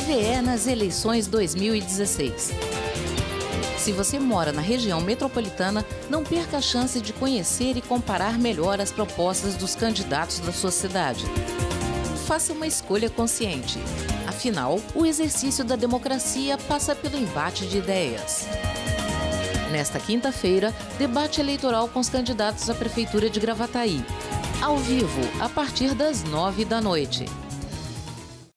TVE nas eleições 2016. Se você mora na região metropolitana, não perca a chance de conhecer e comparar melhor as propostas dos candidatos da sua cidade. Faça uma escolha consciente. Afinal, o exercício da democracia passa pelo embate de ideias. Nesta quinta-feira, debate eleitoral com os candidatos à Prefeitura de Gravataí. Ao vivo, a partir das 9 da noite.